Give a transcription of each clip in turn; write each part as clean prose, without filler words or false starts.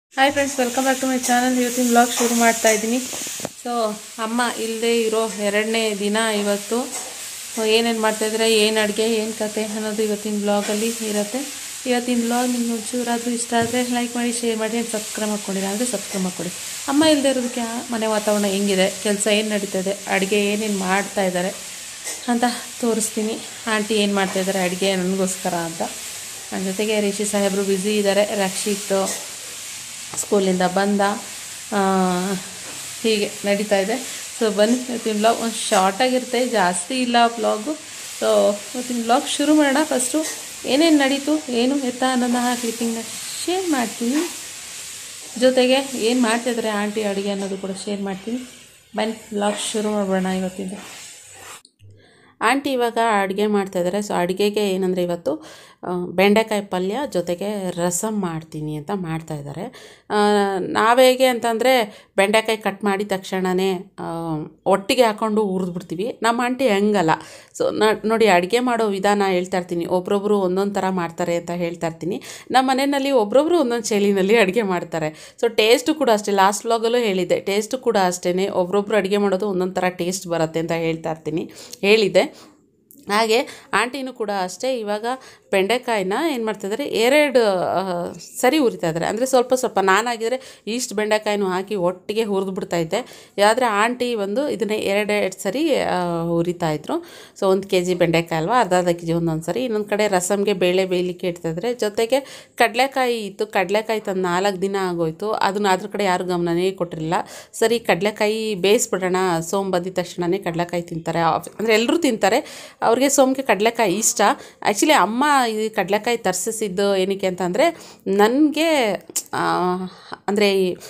Hi friends, welcome back to my channel. ಇವತ್ತಿನ blog ಶುರು ಮಾಡ್ತಾ ಇದ್ದೀನಿ. ಸೊ ಅಮ್ಮ ಇಲ್ಲದೆ ಇರೋ ಎರಡನೇ ದಿನ ಇವತ್ತು. ಏನೇನು ಮಾಡ್ತಾಯಿದ್ರೆ, ಏನು ಅಡುಗೆ, ಏನು ಕತೆ ಅನ್ನೋದು ಇವತ್ತಿನ ಬ್ಲಾಗಲ್ಲಿ ಇರುತ್ತೆ. ಇವತ್ತಿನ ಬ್ಲಾಗ್ ನಿಮ್ಗೆ ಒಂಚೂರಾದರೂ ಇಷ್ಟ ಆದರೆ ಲೈಕ್ ಮಾಡಿ, ಶೇರ್ ಮಾಡಿ, ಏನು ಸಬ್ಸ್ಕ್ರೈಬ್ ಮಾಡ್ಕೊಂಡಿಲ್ಲ ಅಂದರೆ ಸಬ್ಸ್ಕ್ರೈಬ್ ಮಾಡ್ಕೊಳ್ಳಿ. ಅಮ್ಮ ಇಲ್ಲದೆ ಇರೋದಕ್ಕೆ ಮನೆ ವಾತಾವರಣ ಹೆಂಗಿದೆ, ಕೆಲಸ ಏನು ನಡೀತಾಯಿದೆ, ಅಡುಗೆ ಏನೇನು ಮಾಡ್ತಾ ಇದ್ದಾರೆ ಅಂತ ತೋರಿಸ್ತೀನಿ. ಆಂಟಿ ಏನು ಮಾಡ್ತಾಯಿದ್ದಾರೆ ಅಡುಗೆ ನನಗೋಸ್ಕರ ಅಂತ. ನನ್ನ ಜೊತೆಗೆ ರಿಷಿ ಸಾಹೇಬರು ಬ್ಯುಸಿ ಇದ್ದಾರೆ. ರಕ್ಷಿತ್ ಸ್ಕೂಲಿಂದ ಬಂದ, ಹೀಗೆ ನಡೀತಾ ಇದೆ. ಸೊ ಬನ್ನಿ, ಇವತ್ತಿನ ಬ್ಲಾಗ್ ಒಂದು ಶಾರ್ಟಾಗಿರುತ್ತೆ, ಜಾಸ್ತಿ ಇಲ್ಲ ಬ್ಲಾಗು. ಸೊ ಇವತ್ತಿನ ಬ್ಲಾಗ್ ಶುರು ಮಾಡೋಣ. ಫಸ್ಟು ಏನೇನು ನಡೀತು, ಏನು ಎತ್ತ ಅನ್ನೋದನ್ನ ಕ್ಲಿಪ್ಪಿಂಗ್ನ ಶೇರ್ ಮಾಡ್ತೀನಿ. ಜೊತೆಗೆ ಏನು ಮಾಡ್ತಾಯಿದ್ದಾರೆ ಆಂಟಿ ಅಡುಗೆ ಅನ್ನೋದು ಕೂಡ ಶೇರ್ ಮಾಡ್ತೀನಿ. ಬನ್ನಿ ಬ್ಲಾಗ್ ಶುರು ಮಾಡೋಣ. ಇವತ್ತಿಂದ ಆಂಟಿ ಇವಾಗ ಅಡುಗೆ ಮಾಡ್ತಾಯಿದ್ದಾರೆ. ಸೊ ಅಡುಗೆಗೆ ಏನಂದರೆ ಇವತ್ತು ಬೆಂಡೆಕಾಯಿ ಪಲ್ಯ ಜೊತೆಗೆ ರಸಮ್ ಮಾಡ್ತೀನಿ ಅಂತ ಮಾಡ್ತಾಯಿದ್ದಾರೆ. ನಾವೇಗೆ ಅಂತಂದರೆ ಬೆಂಡೆಕಾಯಿ ಕಟ್ ಮಾಡಿದ ತಕ್ಷಣವೇ ಒಟ್ಟಿಗೆ ಹಾಕ್ಕೊಂಡು ಹುರಿದ್ಬಿಡ್ತೀವಿ. ನಮ್ಮ ಆಂಟಿ ಹೆಂಗಲ್ಲ. ಸೊ ನೋಡಿ, ಅಡುಗೆ ಮಾಡೋ ವಿಧಾನ ಹೇಳ್ತಾ ಇರ್ತೀನಿ. ಒಬ್ರೊಬ್ಬರು ಒಂದೊಂದು ಥರ ಮಾಡ್ತಾರೆ ಅಂತ ಹೇಳ್ತಾ ಇರ್ತೀನಿ. ನಮ್ಮ ಮನೆಯಲ್ಲಿ ಒಬ್ರೊಬ್ಬರು ಒಂದೊಂದು ಶೈಲಿನಲ್ಲಿ ಅಡುಗೆ ಮಾಡ್ತಾರೆ. ಸೊ ಟೇಸ್ಟು ಕೂಡ ಅಷ್ಟೇ, ಲಾಸ್ಟ್ ವ್ಲಾಗಲ್ಲೂ ಹೇಳಿದ್ದೆ, ಟೇಸ್ಟು ಕೂಡ ಅಷ್ಟೇ. ಒಬ್ರೊಬ್ರು ಅಡುಗೆ ಮಾಡೋದು ಒಂದೊಂದು ಥರ ಟೇಸ್ಟ್ ಬರುತ್ತೆ ಅಂತ ಹೇಳಿದ್ದೆ. ಹಾಗೆ ಆಂಟಿನೂ ಕೂಡ ಅಷ್ಟೇ. ಇವಾಗ ಬೆಂಡೆಕಾಯಿನ ಏನು ಮಾಡ್ತಾಯಿದ್ದಾರೆ, ಎರಡು ಸರಿ ಹುರಿತಾಯಿದ್ದಾರೆ. ಅಂದರೆ ಸ್ವಲ್ಪ ಸ್ವಲ್ಪ, ನಾನಾಗಿದ್ದರೆ ಇಷ್ಟು ಬೆಂಡೆಕಾಯಿನೂ ಹಾಕಿ ಒಟ್ಟಿಗೆ ಹುರಿದ್ಬಿಡ್ತಾಯಿದ್ದೆ. ಆದರೆ ಆಂಟಿ ಇದನ್ನೇ ಎರಡೆರಡು ಸರಿ ಹುರಿತಾಯಿದ್ರು. ಸೊ 1 kg ಬೆಂಡೆಕಾಯಿ ಅಲ್ವಾ, ಅರ್ಧ kg ಒಂದೊಂದು ಸರಿ. ಇನ್ನೊಂದು ಕಡೆ ರಸಮ್ಗೆ ಬೇಳೆ ಬೇಯಲಿಕ್ಕೆ ಇಡ್ತಾಯಿದ್ದಾರೆ. ಜೊತೆಗೆ ಕಡಲೆಕಾಯಿ ಇತ್ತು. ಕಡಲೆಕಾಯಿ ತಂದು 4 ದಿನ ಆಗೋಯ್ತು. ಅದನ್ನು ಅದ್ರ ಕಡೆ ಯಾರು ಗಮನನೇ ಕೊಟ್ಟಿರಲಿಲ್ಲ. ಸರಿ, ಕಡಲೆಕಾಯಿ ಬೇಯಿಸ್ಬಿಡೋಣ, ಸೋಮ್ ಬಂದಿದ ತಕ್ಷಣವೇ ಕಡಲೆಕಾಯಿ ತಿಂತಾರೆ. ಅಂದರೆ ಎಲ್ಲರೂ ತಿಂತಾರೆ. ಅವ್ರಿಗೆ ಸೋಮ್ಗೆ ಕಡಲೆಕಾಯಿ ಇಷ್ಟ. ಆ್ಯಕ್ಚುಲಿ ಅಮ್ಮ ಈ ಕಡಲೆಕಾಯಿ ತರಿಸಿದ್ದು ಏನಕ್ಕೆ ಅಂತಂದರೆ, ನನಗೆ ಅಂದರೆ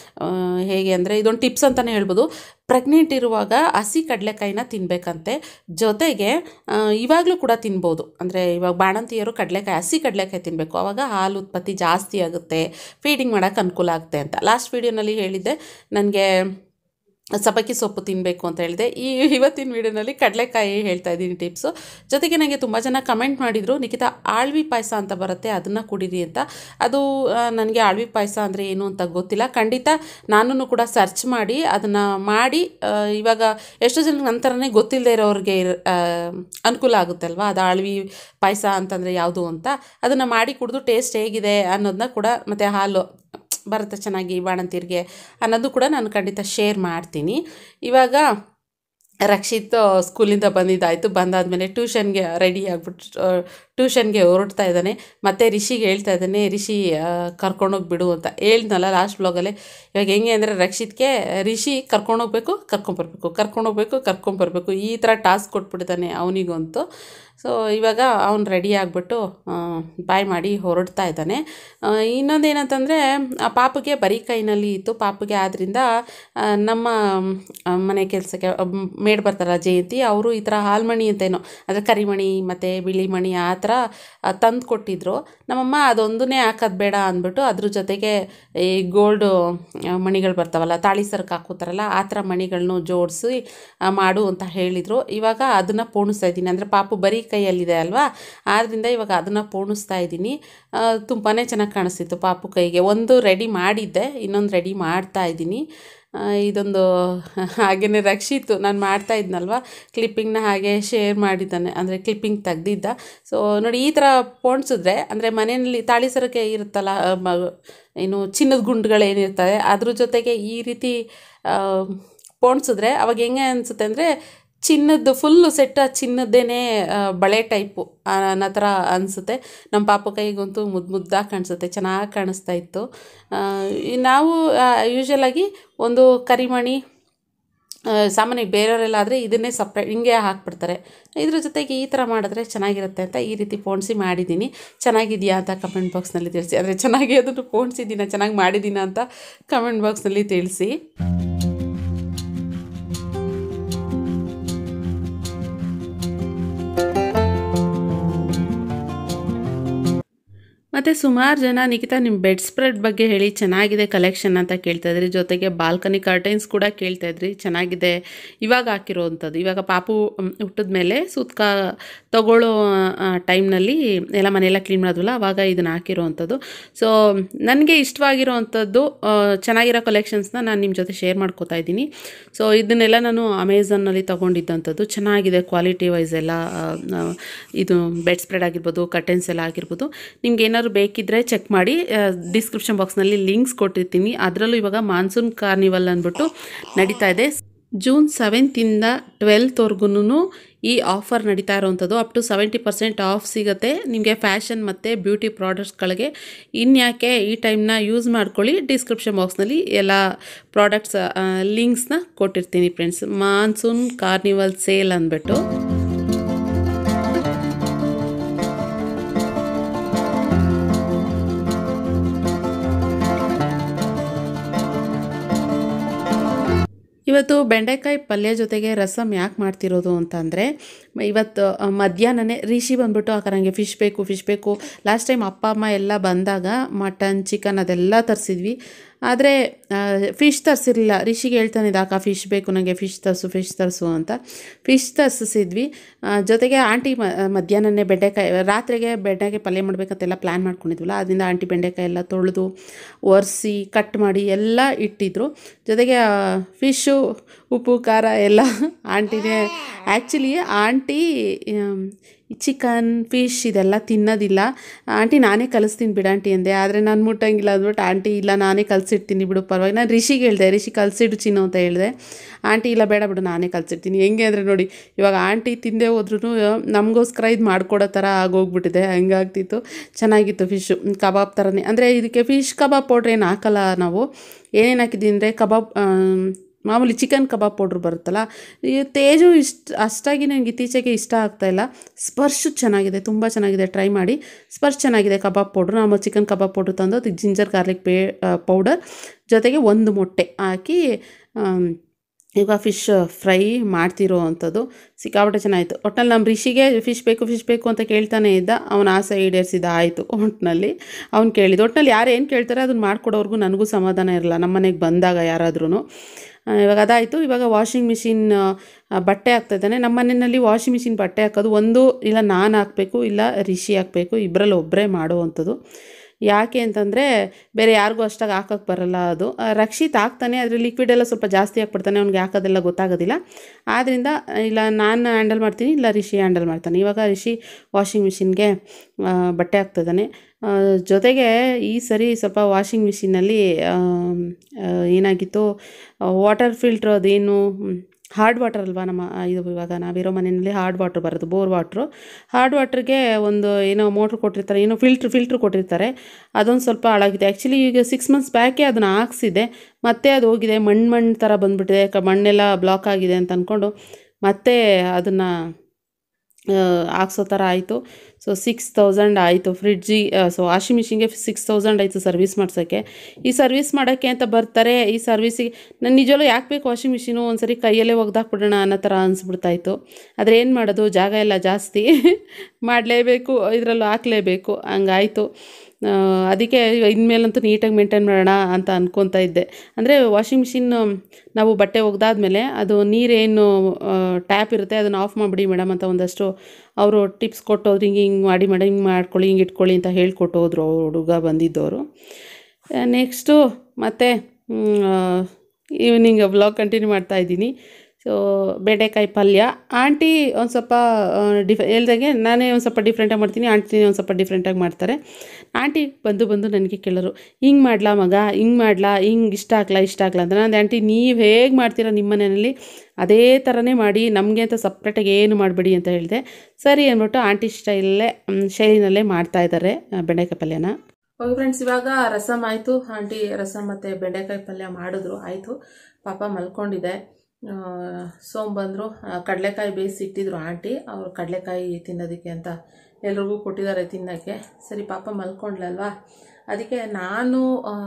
ಹೇಗೆ ಅಂದರೆ, ಇದೊಂದು ಟಿಪ್ಸ್ ಅಂತಲೇ ಹೇಳ್ಬೋದು. ಪ್ರೆಗ್ನೆಂಟ್ ಇರುವಾಗ ಹಸಿ ಕಡಲೆಕಾಯಿನ ತಿನ್ನಬೇಕಂತೆ. ಜೊತೆಗೆ ಇವಾಗಲೂ ಕೂಡ ತಿನ್ಬೋದು. ಅಂದರೆ ಇವಾಗ ಬಾಣಂತಿಯರು ಹಸಿ ಕಡಲೆಕಾಯಿ ತಿನ್ನಬೇಕು. ಆವಾಗ ಹಾಲು ಉತ್ಪತ್ತಿ ಜಾಸ್ತಿ ಆಗುತ್ತೆ, ಫೀಡಿಂಗ್ ಮಾಡೋಕ್ಕೆ ಅನುಕೂಲ ಆಗುತ್ತೆ ಅಂತ ಲಾಸ್ಟ್ ವೀಡಿಯೋನಲ್ಲಿ ಹೇಳಿದ್ದೆ. ನನಗೆ ಸಬ್ಬಕ್ಕಿ ಸೊಪ್ಪು ತಿನ್ನಬೇಕು ಅಂತ ಹೇಳಿದೆ. ಇವತ್ತಿನ ವೀಡಿಯೋನಲ್ಲಿ ಕಡಲೆಕಾಯಿ ಹೇಳ್ತಾ ಇದ್ದೀನಿ ಟಿಪ್ಸು. ಜೊತೆಗೆ ನನಗೆ ತುಂಬ ಜನ ಕಮೆಂಟ್ ಮಾಡಿದರು, ನಿಖಿತಾ ಆಳ್ವಿ ಪಾಯಸ ಅಂತ ಬರುತ್ತೆ, ಅದನ್ನು ಕುಡೀರಿ ಅಂತ. ಅದು ನನಗೆ ಆಳ್ವಿ ಪಾಯಸ ಅಂದರೆ ಏನು ಅಂತ ಗೊತ್ತಿಲ್ಲ. ಖಂಡಿತ ನಾನು ಕೂಡ ಸರ್ಚ್ ಮಾಡಿ ಅದನ್ನು ಮಾಡಿ, ಇವಾಗ ಎಷ್ಟೋ ಜನಕ್ಕೆ ನಂತರನೇ ಗೊತ್ತಿಲ್ಲದೆ ಇರೋರಿಗೆ ಅನುಕೂಲ ಆಗುತ್ತೆ ಅಲ್ವಾ, ಅದು ಆಳ್ವಿ ಪಾಯಸ ಅಂತಂದರೆ ಯಾವುದು ಅಂತ. ಅದನ್ನು ಮಾಡಿ ಕುಡಿದು ಟೇಸ್ಟ್ ಹೇಗಿದೆ ಅನ್ನೋದನ್ನ ಕೂಡ, ಮತ್ತು ಹಾಲು ಬರುತ್ತೆ ಚೆನ್ನಾಗಿ ಬಾಣಂತಿಯರಿಗೆ ಅನ್ನೋದು ಕೂಡ ನಾನು ಖಂಡಿತ ಶೇರ್ ಮಾಡ್ತೀನಿ. ಇವಾಗ ರಕ್ಷಿತ್ ಸ್ಕೂಲಿಂದ ಬಂದಿದ್ದಾಯಿತು. ಬಂದಾದಮೇಲೆ ಟ್ಯೂಷನ್ಗೆ ರೆಡಿ ಆಗಿಬಿಟ್ಟು ಟ್ಯೂಷನ್ಗೆ ಹೊರಡ್ತಾ ಇದ್ದಾನೆ. ಮತ್ತು ರಿಷಿಗೆ ಹೇಳ್ತಾ ಇದ್ದಾನೆ, ರಿಷಿ ಕರ್ಕೊಂಡೋಗಿ ಬಿಡು ಅಂತ ಹೇಳ್ದನಲ್ಲ ಲಾಸ್ಟ್ ಬ್ಲಾಗಲ್ಲೇ. ಇವಾಗ ಹೆಂಗೆ ಅಂದರೆ, ರಕ್ಷಿತ್ಗೆ ರಿಷಿ ಕರ್ಕೊಂಡೋಗ್ಬೇಕು, ಕರ್ಕೊಂಬರ್ಬೇಕು ಈ ಥರ ಟಾಸ್ಕ್ ಕೊಟ್ಬಿಟ್ಟಿದ್ದಾನೆ ಅವನಿಗಂತೂ. ಸೊ ಇವಾಗ ಅವ್ನು ರೆಡಿ ಆಗಿಬಿಟ್ಟು ಬಾಯ್ ಮಾಡಿ ಹೊರಡ್ತಾ ಇದ್ದಾನೆ. ಇನ್ನೊಂದೇನಂತಂದರೆ, ಆ ಪಾಪಗೆ ಬರೀ ಕೈನಲ್ಲಿ ಇತ್ತು. ಪಾಪಗೆ ಆದ್ದರಿಂದ ನಮ್ಮ ಮನೆ ಕೆಲಸಕ್ಕೆ ಮೇಡ್ ಬರ್ತಾರಲ್ಲ ಜಯಂತಿ, ಅವರು ಈ ಥರ ಹಾಲ್ಮಣಿ ಅಂತೇನೋ, ಅಂದರೆ ಕರಿಮಣಿ ಮತ್ತು ಬಿಳಿ ಮಣಿ ಆ ಥರ ತಂದು ಕೊಟ್ಟಿದ್ರು. ನಮ್ಮಮ್ಮ ಅದೊಂದನ್ನೇ ಹಾಕೋದು ಬೇಡ ಅಂದ್ಬಿಟ್ಟು ಅದ್ರ ಜೊತೆಗೆ ಈ ಗೋಲ್ಡು ಮಣಿಗಳು ಬರ್ತಾವಲ್ಲ, ತಾಳಿ ಸರ್ಕ್ ಹಾಕೋತಾರಲ್ಲ, ಆ ಥರ ಮಣಿಗಳನ್ನೂ ಜೋಡಿಸಿ ಮಾಡು ಅಂತ ಹೇಳಿದರು. ಇವಾಗ ಅದನ್ನು ಪೋಣಿಸ್ತಾ ಇದ್ದೀನಿ. ಅಂದರೆ ಪಾಪು ಬರೀ ಕೈಯಲ್ಲಿದೆ ಅಲ್ವಾ, ಆದ್ದರಿಂದ ಇವಾಗ ಅದನ್ನು ಪೋಣಿಸ್ತಾ ಇದ್ದೀನಿ. ತುಂಬಾ ಚೆನ್ನಾಗಿ ಕಾಣಿಸ್ತಿತ್ತು ಪಾಪು ಕೈಗೆ. ಒಂದು ರೆಡಿ ಮಾಡಿದ್ದೆ, ಇನ್ನೊಂದು ರೆಡಿ ಮಾಡ್ತಾ ಇದ್ದೀನಿ. ಇದೊಂದು ಹಾಗೆಯೇ ರಕ್ಷಿತ್ತು ನಾನು ಮಾಡ್ತಾ ಇದ್ನಲ್ವ, ಕ್ಲಿಪ್ಪಿಂಗ್ನ ಹಾಗೆ ಶೇರ್ ಮಾಡಿದ್ದಾನೆ, ಅಂದರೆ ಕ್ಲಿಪ್ಪಿಂಗ್ ತೆಗ್ದಿದ್ದ. ಸೊ ನೋಡಿ, ಈ ಥರ ಪೋಣಿಸಿದ್ರೆ, ಅಂದರೆ ಮನೆಯಲ್ಲಿ ತಾಳಿ ಸರಕ್ಕೆ ಇರುತ್ತಲ್ಲ, ಏನು ಚಿನ್ನದ ಗುಂಡುಗಳೇನಿರ್ತವೆ, ಅದ್ರ ಜೊತೆಗೆ ಈ ರೀತಿ ಪೋಣಿಸಿದ್ರೆ ಅವಾಗ ಹೆಂಗೆ ಅನಿಸುತ್ತೆ ಅಂದರೆ, ಚಿನ್ನದ್ದು ಫುಲ್ಲು ಸೆಟ್ ಚಿನ್ನದ್ದೇನೆ ಬಳೆ ಟೈಪು ಅನ್ನೋ ಥರ ಅನಿಸುತ್ತೆ. ನಮ್ಮ ಪಾಪ ಕೈಗಂತೂ ಮುದ್ದಾಗಿ ಕಾಣಿಸುತ್ತೆ, ಚೆನ್ನಾಗಿ ಕಾಣಿಸ್ತಾ ಇತ್ತು. ನಾವು ಯೂಶ್ವಲಾಗಿ ಒಂದು ಕರಿಮಣಿ, ಸಾಮಾನ್ಯವಾಗಿ ಬೇರೆಯವರೆಲ್ಲ ಆದರೆ ಇದನ್ನೇ ಸಪ್ರೇಟ್ ಹಿಂಗೆ ಹಾಕ್ಬಿಡ್ತಾರೆ. ಇದ್ರ ಜೊತೆಗೆ ಈ ಥರ ಮಾಡಿದ್ರೆ ಚೆನ್ನಾಗಿರುತ್ತೆ ಅಂತ ಈ ರೀತಿ ಪೋಣಿಸಿ ಮಾಡಿದ್ದೀನಿ. ಚೆನ್ನಾಗಿದೆಯಾ ಅಂತ ಕಮೆಂಟ್ ಬಾಕ್ಸ್ನಲ್ಲಿ ತಿಳಿಸಿ. ಅಂದರೆ ಚೆನ್ನಾಗಿ ಅದನ್ನು ಪೋಣಿಸಿದ್ದೀನ, ಚೆನ್ನಾಗಿ ಮಾಡಿದ್ದೀನ ಅಂತ ಕಮೆಂಟ್ ಬಾಕ್ಸ್ನಲ್ಲಿ ತಿಳಿಸಿ. ಮತ್ತು ಸುಮಾರು ಜನ ನಿಖಿತಾ ನಿಮ್ಮ ಬೆಡ್ ಸ್ಪ್ರೆಡ್ ಬಗ್ಗೆ ಹೇಳಿ ಚೆನ್ನಾಗಿದೆ ಕಲೆಕ್ಷನ್ ಅಂತ ಕೇಳ್ತಾಯಿದ್ರಿ. ಜೊತೆಗೆ ಬಾಲ್ಕನಿ ಕರ್ಟೈನ್ಸ್ ಕೂಡ ಕೇಳ್ತಾಯಿದ್ರಿ, ಚೆನ್ನಾಗಿದೆ ಇವಾಗ ಹಾಕಿರೋವಂಥದ್ದು. ಇವಾಗ ಪಾಪು ಹುಟ್ಟಿದ ಮೇಲೆ ಸೂತ್ಕ ತಗೊಳ್ಳೋ ಟೈಮ್ನಲ್ಲಿ ಎಲ್ಲ ಮನೆಯೆಲ್ಲ ಕ್ಲೀನ್ ಮಾಡೋದ್ವಲ್ಲ ಆವಾಗ ಇದನ್ನು ಹಾಕಿರೋವಂಥದ್ದು. ಸೊ ನನಗೆ ಇಷ್ಟವಾಗಿರೋವಂಥದ್ದು ಚೆನ್ನಾಗಿರೋ ಕಲೆಕ್ಷನ್ಸ್ನ ನಾನು ನಿಮ್ಮ ಜೊತೆ ಶೇರ್ ಮಾಡ್ಕೋತಾ ಇದ್ದೀನಿ. ಸೊ ಇದನ್ನೆಲ್ಲ ನಾನು ಅಮೆಝಾನಲ್ಲಿ ತೊಗೊಂಡಿದ್ದಂಥದ್ದು. ಚೆನ್ನಾಗಿದೆ ಕ್ವಾಲಿಟಿ ವೈಸ್ ಎಲ್ಲ. ಇದು ಬೆಡ್ ಸ್ಪ್ರೆಡ್ ಆಗಿರ್ಬೋದು, ಕರ್ಟೈನ್ಸ್ ಎಲ್ಲ ಆಗಿರ್ಬೋದು. ನಿಮ್ಗೆ ಏನಾದ್ರು ಬೇಕಿದ್ದರೆ ಚೆಕ್ ಮಾಡಿ, ಡಿಸ್ಕ್ರಿಪ್ಷನ್ ಬಾಕ್ಸ್ನಲ್ಲಿ ಲಿಂಕ್ಸ್ ಕೊಟ್ಟಿರ್ತೀನಿ. ಅದರಲ್ಲೂ ಇವಾಗ ಮಾನ್ಸೂನ್ ಕಾರ್ನಿವಲ್ ಅಂದ್ಬಿಟ್ಟು ನಡೀತಾ ಇದೆ. ಜೂನ್ 7th 12th ಈ ಆಫರ್ ನಡೀತಾ ಇರೋವಂಥದ್ದು. ಅಪ್ ಟು 70% ಆಫ್ ಸಿಗುತ್ತೆ ನಿಮಗೆ ಫ್ಯಾಷನ್ ಮತ್ತು ಬ್ಯೂಟಿ ಪ್ರಾಡಕ್ಟ್ಸ್ಗಳಿಗೆ. ಇನ್ಯಾಕೆ ಈ ಟೈಮ್ನ ಯೂಸ್ ಮಾಡ್ಕೊಳ್ಳಿ. ಡಿಸ್ಕ್ರಿಪ್ಷನ್ ಬಾಕ್ಸ್ನಲ್ಲಿ ಎಲ್ಲ ಪ್ರಾಡಕ್ಟ್ಸ್ ಲಿಂಕ್ಸ್ನ ಕೊಟ್ಟಿರ್ತೀನಿ ಫ್ರೆಂಡ್ಸ್. ಮಾನ್ಸೂನ್ ಕಾರ್ನಿವಲ್ ಸೇಲ್ ಅಂದ್ಬಿಟ್ಟು. ಇವತ್ತು ಬೆಂಡೆಕಾಯಿ ಪಲ್ಯ ಜೊತೆಗೆ ರಸಮ್ ಯಾಕೆ ಮಾಡ್ತಿರೋದು ಅಂತಂದರೆ, ಇವತ್ತು ಮಧ್ಯಾಹ್ನನೇ ರಿಷಿ ಬಂದ್ಬಿಟ್ಟು ನನಗೆ ಫಿಶ್ ಬೇಕು. ಲಾಸ್ಟ್ ಟೈಮ್ ಅಪ್ಪ ಅಮ್ಮ ಎಲ್ಲ ಬಂದಾಗ ಮಟನ್ ಚಿಕನ್ ಅದೆಲ್ಲ ತರಿಸಿದ್ವಿ. ಆದರೆ ಫಿಶ್ ತರಿಸಿರಲಿಲ್ಲ. ರಿಷಿಗೆ ಹೇಳ್ತಾನೆ ಇದಾಕ ಫಿಶ್ ಬೇಕು ನನಗೆ, ಫಿಶ್ ತರಿಸು ಅಂತ. ಫಿಶ್ ತರಿಸಿದ್ವಿ. ಜೊತೆಗೆ ಆಂಟಿ ಮಧ್ಯಾಹ್ನನೇ ರಾತ್ರಿಗೆ ಬೆಂಡೆಕಾಯಿ ಪಲ್ಯ ಮಾಡಬೇಕಂತೆಲ್ಲ ಪ್ಲ್ಯಾನ್ ಮಾಡ್ಕೊಂಡಿದ್ವಲ್ಲ, ಅದರಿಂದ ಆಂಟಿ ಬೆಂಡೆಕಾಯಿ ಎಲ್ಲ ತೊಳೆದು ಒರೆಸಿ ಕಟ್ ಮಾಡಿ ಎಲ್ಲ ಇಟ್ಟಿದ್ರು. ಜೊತೆಗೆ ಫಿಶ್ಶು ಉಪ್ಪು ಖಾರ ಎಲ್ಲ ಆಂಟಿನೇ. ಆ್ಯಕ್ಚುಲಿ ಆಂಟಿ ಚಿಕನ್ ಫಿಶ್ ಇದೆಲ್ಲ ತಿನ್ನೋದಿಲ್ಲ. ಆಂಟಿ ನಾನೇ ಕಲಿಸ್ತೀನಿ ಬಿಡು ಆಂಟಿ ಅಂದೆ. ಆದರೆ ನಾನು ಮುಟ್ಟಂಗಿಲ್ಲ ಅಂದ್ಬಿಟ್ಟು ಆಂಟಿ ಇಲ್ಲ ನಾನೇ ಕಲಿಸಿಡ್ತೀನಿ ಬಿಡು ಪರವಾಗಿ. ನಾನು ರಿಷಿಗೆ ಹೇಳಿದೆ, ರಿಷಿ ಕಲಿಸಿಡು ಚಿನ್ನು ಅಂತ ಹೇಳಿದೆ. ಆಂಟಿ ಇಲ್ಲ ಬೇಡ ಬಿಡು ನಾನೇ ಕಲಿಸಿಡ್ತೀನಿ. ಹೆಂಗೆ ಅಂದರೆ ನೋಡಿ, ಇವಾಗ ಆಂಟಿ ತಿಂದೇ ಹೋದ್ರೂ ನಮಗೋಸ್ಕರ ಇದು ಮಾಡ್ಕೊಡೋ ಥರ ಆಗೋಗ್ಬಿಟ್ಟಿದೆ. ಹಂಗಾಗ್ತಿತ್ತು. ಚೆನ್ನಾಗಿತ್ತು ಫಿಶ್ಶು, ಕಬಾಬ್ ಥರನೇ. ಅಂದರೆ ಇದಕ್ಕೆ ಫಿಶ್ ಕಬಾಬ್ ಪೌಡ್ರ್ ಏನು ಹಾಕಲ್ಲ ನಾವು. ಏನೇನು ಹಾಕಿದ್ದೀವಿ ಅಂದರೆ ಮಾಮೂಲಿ ಚಿಕನ್ ಕಬಾಬ್ ಪೌಡ್ರ್ ಬರುತ್ತಲ್ಲ, ಈ ತೇಜು ಅಷ್ಟಾಗಿ ನನಗೆ ಇತ್ತೀಚೆಗೆ ಇಷ್ಟ ಆಗ್ತಾಯಿಲ್ಲ. ಸ್ಪರ್ಶ್ ಚೆನ್ನಾಗಿದೆ, ತುಂಬ ಚೆನ್ನಾಗಿದೆ, ಟ್ರೈ ಮಾಡಿ. ಸ್ಪರ್ಶ್ ಚೆನ್ನಾಗಿದೆ ಕಬಾಬ್ ಪೌಡ್ರ್. ನಾವು ಚಿಕನ್ ಕಬಾಬ್ ಪೌಡ್ರ್ ತಂದು ಅದಕ್ಕೆ ಜಿಂಜರ್ ಗಾರ್ಲಿಕ್ ಪೌಡರ್ ಜೊತೆಗೆ 1 ಮೊಟ್ಟೆ ಹಾಕಿ ಈಗ ಫಿಶ್ ಫ್ರೈ ಮಾಡ್ತಿರೋ ಅಂಥದ್ದು. ಸಿಕ್ಕಾಪಟ್ಟೆ ಚೆನ್ನಾಗಿತ್ತು. ಒಟ್ಟಿನಲ್ಲಿ ನಮ್ಮ ರಿಷಿಗೆ ಫಿಶ್ ಬೇಕು ಅಂತ ಕೇಳ್ತಾನೆ ಇದ್ದ. ಅವನ ಆಸೆ ಈಡೇರಿಸಿದ ಆಯಿತು. ಒಟ್ಟಿನಲ್ಲಿ ಅವ್ನು ಕೇಳಿದ್ದು. ಒಟ್ಟಿನಲ್ಲಿ ಯಾರು ಏನು ಕೇಳ್ತಾರೆ ಅದನ್ನು ಮಾಡಿಕೊಡೋರ್ಗೂ ನನಗೂ ಸಮಾಧಾನ ಇರಲ್ಲ, ನಮ್ಮ ಮನೆಗೆ ಬಂದಾಗ ಯಾರಾದ್ರೂ. ಇವಾಗ ಅದಾಯಿತು. ಇವಾಗ ವಾಷಿಂಗ್ ಮಿಷಿನ್ ಬಟ್ಟೆ ಹಾಕ್ತಾಯಿದ್ದಾನೆ. ನಮ್ಮ ಮನೆಯಲ್ಲಿ ವಾಷಿಂಗ್ ಮಿಷಿನ್ ಬಟ್ಟೆ ಹಾಕೋದು ಒಂದು ಇಲ್ಲ ನಾನು ಹಾಕಬೇಕು ಇಲ್ಲ ರಿಷಿ ಹಾಕಬೇಕು, ಇಬ್ಬರಲ್ಲಿ ಒಬ್ಬರೇ ಮಾಡುವಂಥದ್ದು. ಯಾಕೆ ಅಂತಂದರೆ ಬೇರೆ ಯಾರಿಗೂ ಅಷ್ಟಾಗಿ ಹಾಕೋಕ್ಕೆ ಬರಲ್ಲ ಅದು. ರಕ್ಷಿತ್ ಹಾಕ್ತಾನೆ, ಆದರೆ ಲಿಕ್ವಿಡ್ ಎಲ್ಲ ಸ್ವಲ್ಪ ಜಾಸ್ತಿ ಹಾಕ್ಬಿಡ್ತಾನೆ, ಅವ್ನಿಗೆ ಹಾಕೋದೆಲ್ಲ ಗೊತ್ತಾಗೋದಿಲ್ಲ. ಆದ್ದರಿಂದ ಇಲ್ಲ ನಾನು ಹ್ಯಾಂಡಲ್ ಮಾಡ್ತೀನಿ ಇಲ್ಲ ರಿಷಿ ಹ್ಯಾಂಡಲ್ ಮಾಡ್ತಾನೆ. ಇವಾಗ ರಿಷಿ ವಾಷಿಂಗ್ ಮಿಷಿನ್ಗೆ ಬಟ್ಟೆ ಹಾಕ್ತಿದ್ದಾನೆ. ಜೊತೆಗೆ ಈ ಸರಿ ಸ್ವಲ್ಪ ವಾಷಿಂಗ್ ಮಿಷಿನಲ್ಲಿ ಏನಾಗಿತ್ತು, ವಾಟರ್ ಫಿಲ್ಟ್ರ್ ಅದೇನು ಹಾರ್ಡ್ ವಾಟರ್ ಅಲ್ವಾ ನಮ್ಮ ಇದು. ಇವಾಗ ನಾವಿರೋ ಮನೆಯಲ್ಲಿ ಹಾರ್ಡ್ ವಾಟ್ರ್ ಬರೋದು, ಬೋರ್ ವಾಟ್ರು. ಹಾರ್ಡ್ ವಾಟ್ರಿಗೆ ಒಂದು ಏನೋ ಮೋಟ್ರ್ ಕೊಟ್ಟಿರ್ತಾರೆ, ಏನೋ ಫಿಲ್ಟ್ರ್ ಕೊಟ್ಟಿರ್ತಾರೆ. ಅದೊಂದು ಸ್ವಲ್ಪ ಹಾಳಾಗಿದೆ. ಆ್ಯಕ್ಚುಲಿ ಈಗ 6 months ಬ್ಯಾಕೆ ಅದನ್ನು ಹಾಕ್ಸಿದೆ, ಮತ್ತೆ ಅದು ಹೋಗಿದೆ, ಮಣ್ಣು ಥರ ಬಂದುಬಿಟ್ಟಿದೆ, ಮಣ್ಣೆಲ್ಲ ಬ್ಲಾಕ್ ಆಗಿದೆ ಅಂತ ಅಂದ್ಕೊಂಡು ಮತ್ತೆ ಅದನ್ನು ಹಾಕ್ಸೋ ಥರ ಆಯಿತು. ಸೊ 6000 ಆಯಿತು ಫ್ರಿಡ್ಜಿಗೆ. ಸೊ ವಾಷಿಂಗ್ ಮಿಷಿನ್ಗೆ 6000 ಆಯಿತು ಸರ್ವಿಸ್ ಮಾಡ್ಸೋಕ್ಕೆ. ಈ ಸರ್ವಿಸ್ ಮಾಡೋಕ್ಕೆ ಅಂತ ಬರ್ತಾರೆ. ಈ ಸರ್ವಿಸಿಗೆ ನಾನು ನಿಜವೂ ಯಾಕೆ ಬೇಕು ವಾಷಿಂಗ್ ಮಿಷಿನು, ಒಂದು ಸರಿ ಕೈಯಲ್ಲೇ ಒಗ್ದಾಕ್ಬಿಡೋಣ ಅನ್ನೋ ಥರ ಅನಿಸ್ಬಿಡ್ತಾಯಿತ್ತು. ಆದರೆ ಏನು ಮಾಡೋದು, ಜಾಗ ಎಲ್ಲ ಜಾಸ್ತಿ, ಮಾಡಲೇಬೇಕು, ಇದರಲ್ಲೂ ಹಾಕಲೇಬೇಕು, ಹಂಗಾಯಿತು. ಅದಕ್ಕೆ ಇನ್ಮೇಲಂತೂ ನೀಟಾಗಿ ಮೇಂಟೈನ್ ಮಾಡೋಣ ಅಂತ ಅಂದ್ಕೊತಾ ಇದ್ದೆ. ಅಂದರೆ ವಾಷಿಂಗ್ ಮಿಷಿನ್ ನಾವು ಬಟ್ಟೆ ಒಗ್ದಾದ್ಮೇಲೆ ಅದು ನೀರೇನು ಟ್ಯಾಪ್ ಇರುತ್ತೆ ಅದನ್ನು ಆಫ್ ಮಾಡಿಬಿಡಿ ಮೇಡಮ್ ಅಂತ ಒಂದಷ್ಟು ಅವರು ಟಿಪ್ಸ್ ಕೊಟ್ಟೋದ್ರು. ಹಿಂಗೆ ಮಾಡಿ ಮೇಡಮ್, ಹಿಂಗೆ ಮಾಡ್ಕೊಳ್ಳಿ, ಹಿಂಗೆ ಇಟ್ಕೊಳ್ಳಿ ಅಂತ ಹೇಳ್ಕೊಟ್ಟೋದ್ರು ಹುಡುಗ ಬಂದಿದ್ದವರು. ನೆಕ್ಸ್ಟು ಮತ್ತೆ ಈವ್ನಿಂಗ್ ವ್ಲಾಗ್ ಕಂಟಿನ್ಯೂ ಮಾಡ್ತಾಯಿದ್ದೀನಿ. ಸೊ ಬೆಂಡೆಕಾಯಿ ಪಲ್ಯ ಆಂಟಿ ಒಂದು ಸ್ವಲ್ಪ ಹೇಳ್ದಾಗೆ ನಾನೇ ಒಂದು ಸ್ವಲ್ಪ ಡಿಫ್ರೆಂಟಾಗಿ ಮಾಡ್ತೀನಿ, ಆಂಟಿ ಒಂದು ಸ್ವಲ್ಪ ಡಿಫ್ರೆಂಟಾಗಿ ಮಾಡ್ತಾರೆ. ಆಂಟಿ ಬಂದು ನನಗೆ ಕೇಳೋರು, ಹಿಂಗೆ ಮಾಡ್ಲಾ ಮಗ, ಹಿಂಗೆ ಮಾಡ್ಲಾ, ಹಿಂಗೆ ಇಷ್ಟ ಹಾಕ್ಲಾ ಅಂತ. ನಾನು ಆಂಟಿ ನೀವು ಹೇಗೆ ಮಾಡ್ತೀರಾ ನಿಮ್ಮ ಮನೆಯಲ್ಲಿ ಅದೇ ಥರನೇ ಮಾಡಿ, ನಮಗೆ ಅಂತ ಸಪ್ರೇಟಾಗಿ ಏನು ಮಾಡಬೇಡಿ ಅಂತ ಹೇಳಿದೆ. ಸರಿ ಅಂದ್ಬಿಟ್ಟು ಆಂಟಿ ಶೈಲಿನಲ್ಲೇ ಮಾಡ್ತಾಯಿದ್ದಾರೆ ಬೆಂಡೆಕಾಯಿ ಪಲ್ಯನ. ಓಕೆ ಫ್ರೆಂಡ್ಸ್, ಇವಾಗ ರಸಮ್ ಆಯಿತು. ಆಂಟಿ ರಸಮ್ ಮತ್ತು ಬೆಂಡೆಕಾಯಿ ಪಲ್ಯ ಮಾಡಿದ್ರು, ಆಯಿತು. ಪಾಪ ಮಲ್ಕೊಂಡಿದೆ. ಸೋಮ್ ಬಂದರು, ಕಡಲೆಕಾಯಿ ಬೇಯಿಸಿಟ್ಟಿದ್ರು ಆಂಟಿ. ಅವರು ಕಡಲೆಕಾಯಿ ತಿನ್ನೋದಕ್ಕೆ ಅಂತ ಎಲ್ರಿಗೂ ಕೊಟ್ಟಿದ್ದಾರೆ ತಿನ್ನೋಕ್ಕೆ. ಸರಿ ಪಾಪ ಮಲ್ಕೊಂಡ್ಲಲ್ವಾ, ಅದಕ್ಕೆ ನಾನು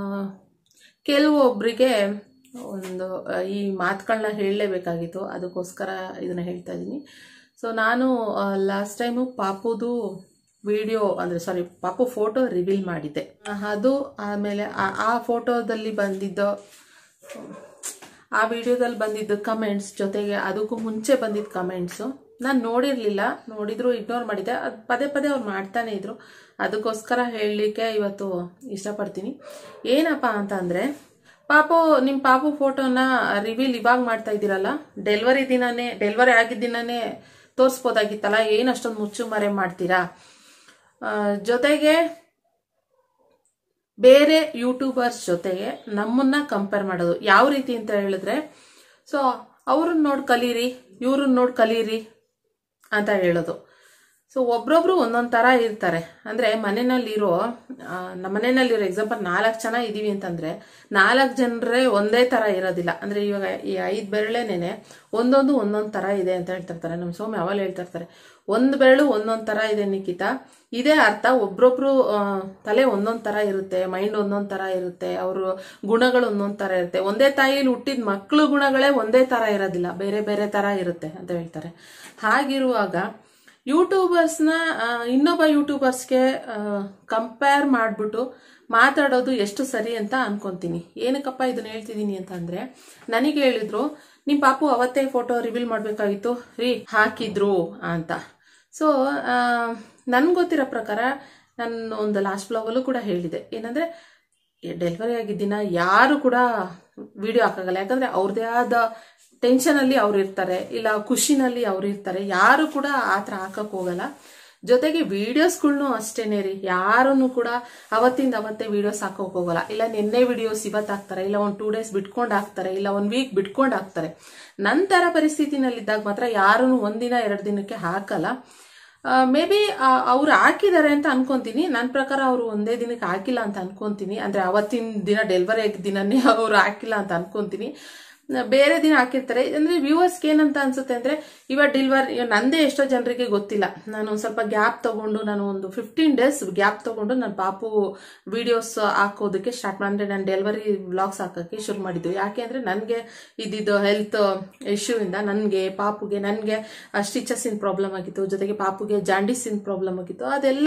ಕೆಲವೊಬ್ಬರಿಗೆ ಒಂದು ಈ ಮಾತುಗಳನ್ನ ಹೇಳಲೇಬೇಕಾಗಿತ್ತು, ಅದಕ್ಕೋಸ್ಕರ ಇದನ್ನು ಹೇಳ್ತಾ ಇದ್ದೀನಿ. ಸೊ ನಾನು ಲಾಸ್ಟ್ ಟೈಮು ಪಾಪುದು ವಿಡಿಯೋ ಅಂದರೆ ಸಾರಿ ಪಾಪು ಫೋಟೋ ರಿವೀಲ್ ಮಾಡಿದ್ದೆ. ಅದು ಆಮೇಲೆ ಆ ಫೋಟೋದಲ್ಲಿ ಬಂದಿದ್ದು ಆ ವಿಡಿಯೋದಲ್ಲಿ ಬಂದಿದ್ದು ಕಮೆಂಟ್ಸ್ ಜೊತೆಗೆ ಅದಕ್ಕೂ ಮುಂಚೆ ಬಂದಿದ್ದ ಕಮೆಂಟ್ಸು ನಾನು ನೋಡಿರಲಿಲ್ಲ, ನೋಡಿದ್ರು ಇಗ್ನೋರ್ ಮಾಡಿದ್ದೆ. ಅದು ಪದೇ ಪದೇ ಅವ್ರು ಮಾಡ್ತಾನೆ ಇದ್ರು. ಅದಕ್ಕೋಸ್ಕರ ಹೇಳಲಿಕ್ಕೆ ಇವತ್ತು ಇಷ್ಟಪಡ್ತೀನಿ. ಏನಪ್ಪ ಅಂತಂದರೆ, ನಿಮ್ಮ ಪಾಪು ಫೋಟೋನ ರಿವೀಲ್ ಇವಾಗ ಮಾಡ್ತಾ ಇದ್ದೀರಲ್ಲ, ಡೆಲಿವರಿ ಆಗಿದ್ದ ದಿನನೇ ತೋರಿಸ್ಬೋದಾಗಿತ್ತಲ್ಲ, ಏನು ಅಷ್ಟೊಂದು ಮುಚ್ಚುಮರೆ ಮಾಡ್ತೀರಾ? ಜೊತೆಗೆ ಬೇರೆ ಯೂಟ್ಯೂಬರ್ಸ್ ಜೊತೆಗೆ ನಮ್ಮನ್ನ ಕಂಪೇರ್ ಮಾಡೋದು ಯಾವ ರೀತಿ ಅಂತ ಹೇಳಿದ್ರೆ, ಸೊ ಅವ್ರನ್ನ ನೋಡಿ ಕಲೀರಿ, ಇವ್ರನ್ನ ನೋಡಿ ಕಲೀರಿ ಅಂತ ಹೇಳೋದು. ಸೊ ಒಬ್ರೊಬ್ರು ಒಂದೊಂದು ಥರ ಇರ್ತಾರೆ. ಅಂದರೆ ನಮ್ಮ ಮನೆಯಲ್ಲಿರೋ ಎಕ್ಸಾಂಪಲ್ 4 ಜನ ಇದ್ದೀವಿ ಅಂತಂದರೆ 4 ಜನರೇ ಒಂದೇ ಥರ ಇರೋದಿಲ್ಲ. ಅಂದರೆ ಇವಾಗ ಈ 5 ಬೆರಳೇನೆ ಒಂದೊಂದು ಥರ ಇದೆ ಅಂತ ಹೇಳ್ತಿರ್ತಾರೆ. ನಮ್ಮ ಸೋಮಿ ಅವಲ್ ಹೇಳ್ತಿರ್ತಾರೆ, 1 ಬೆರಳು ಒಂದೊಂದು ಥರ ಇದೆ ನಿಖಿತಾ. ಇದೇ ಅರ್ಥ, ಒಬ್ರೊಬ್ರು ತಲೆ ಒಂದೊಂದು ಥರ ಇರುತ್ತೆ, ಮೈಂಡ್ ಒಂದೊಂದು ಥರ ಇರುತ್ತೆ, ಅವರು ಗುಣಗಳು ಒಂದೊಂದು ಥರ ಇರುತ್ತೆ. ಒಂದೇ ತಾಯಿಲಿ ಹುಟ್ಟಿದ ಮಕ್ಕಳು ಗುಣಗಳೇ ಒಂದೇ ಥರ ಇರೋದಿಲ್ಲ, ಬೇರೆ ಬೇರೆ ಥರ ಇರುತ್ತೆ ಅಂತ ಹೇಳ್ತಾರೆ. ಹಾಗಿರುವಾಗ ಯೂಟ್ಯೂಬರ್ಸ್ನ ಇನ್ನೊಬ್ಬ ಯೂಟ್ಯೂಬರ್ಸ್ಗೆ ಕಂಪೇರ್ ಮಾಡಿಬಿಟ್ಟು ಮಾತಾಡೋದು ಎಷ್ಟು ಸರಿ ಅಂತ ಅನ್ಕೊಂತೀನಿ. ಏನಕ್ಕಪ್ಪ ಇದನ್ನ ಹೇಳ್ತಿದ್ದೀನಿ ಅಂತಂದರೆ, ನನಗೆ ಹೇಳಿದ್ರು ನಿಮ್ಮ ಪಾಪು ಅವತ್ತೇ ಫೋಟೋ ರಿವೀಲ್ ಮಾಡಬೇಕಾಗಿತ್ತು ರೀ, ಹಾಕಿದ್ರು ಅಂತ. ಸೊ ನನ್ಗೆ ಗೊತ್ತಿರೋ ಪ್ರಕಾರ ನಾನು ಒಂದು ಲಾಸ್ಟ್ ಬ್ಲಾಗಲ್ಲೂ ಕೂಡ ಹೇಳಿದೆ, ಏನಂದರೆ ಡೆಲಿವರಿ ಆಗಿದ್ದ ಯಾರು ಕೂಡ ವಿಡಿಯೋ ಹಾಕಾಗಲ್ಲ. ಯಾಕಂದರೆ ಅವ್ರದ್ದೇ ಆದ ಟೆನ್ಷನಲ್ಲಿ ಅವ್ರು ಇರ್ತಾರೆ, ಇಲ್ಲ ಖುಷಿನಲ್ಲಿ ಅವ್ರು ಇರ್ತಾರೆ. ಯಾರು ಕೂಡ ಆ ಥರ ಹಾಕಕ್ಕೆ ಹೋಗಲ್ಲ. ಜೊತೆಗೆ ವಿಡಿಯೋಸ್ಗಳ್ನು ಅಷ್ಟೇನೆ ರೀ, ಯಾರನ್ನು ಕೂಡ ಅವತ್ತಿಂದ ಅವತ್ತೇ ವಿಡಿಯೋಸ್ ಹಾಕೋಕೆ ಹೋಗಲ್ಲ. ಇಲ್ಲ ನಿನ್ನೆ ವಿಡಿಯೋಸ್ ಇವತ್ತು ಹಾಕ್ತಾರೆ, ಇಲ್ಲ ಒಂದು 2 days ಬಿಟ್ಕೊಂಡು ಹಾಕ್ತಾರೆ, ಇಲ್ಲ 1 week ಬಿಟ್ಕೊಂಡು ಹಾಕ್ತಾರೆ. ನಂತರ ಪರಿಸ್ಥಿತಿನಲ್ಲಿದ್ದಾಗ ಮಾತ್ರ ಯಾರನ್ನು 1 ದಿನ 2 ದಿನಕ್ಕೆ ಹಾಕಲ್ಲ. ಮೇ ಬಿ ಅವ್ರು ಹಾಕಿದ್ದಾರೆ ಅಂತ ಅನ್ಕೊಂತೀನಿ. ನನ್ನ ಪ್ರಕಾರ ಅವರು ಒಂದೇ ದಿನಕ್ಕೆ ಹಾಕಿಲ್ಲ ಅಂತ ಅನ್ಕೊಂತೀನಿ. ಅಂದರೆ ಅವತ್ತಿನ ದಿನ ಡೆಲಿವರಿ ಆಗಿದ್ದ ದಿನನೇ ಅವರು ಹಾಕಿಲ್ಲ ಅಂತ ಅನ್ಕೊಂತೀನಿ. ಬೇರೆ ದಿನ ಹಾಕಿರ್ತಾರೆ. ಅಂದ್ರೆ ವ್ಯೂವರ್ಸ್ಗೆ ಏನಂತ ಅನ್ಸುತ್ತೆ ಅಂದ್ರೆ, ಇವಾಗ ಡೆಲಿವರಿ ನಂದೇ ಎಷ್ಟೋ ಜನರಿಗೆ ಗೊತ್ತಿಲ್ಲ. ನಾನು ಸ್ವಲ್ಪ ಗ್ಯಾಪ್ ತಗೊಂಡು, ನಾನು ಒಂದು 15 days ಗ್ಯಾಪ್ ತಗೊಂಡು ನನ್ನ ಪಾಪು ವಿಡಿಯೋಸ್ ಹಾಕೋದಕ್ಕೆ ಸ್ಟಾರ್ಟ್ ಮಾಡಿದ್ರೆ, ನಾನು ಡೆಲಿವರಿ ವ್ಲಾಗ್ಸ್ ಹಾಕೋಕ್ಕೆ ಶುರು ಮಾಡಿದ್ದು. ಯಾಕೆ ಅಂದ್ರೆ ನನಗೆ ಇದ್ದಿದ್ದು ಹೆಲ್ತ್ ಇಶ್ಯೂ ಇಂದ ನನಗೆ ಸ್ಟಿಚಸ್ಸಿನ ಪ್ರಾಬ್ಲಮ್ ಆಗಿತ್ತು, ಜೊತೆಗೆ ಪಾಪುಗೆ ಜಾಂಡಿಸಿನ ಪ್ರಾಬ್ಲಮ್ ಆಗಿತ್ತು. ಅದೆಲ್ಲ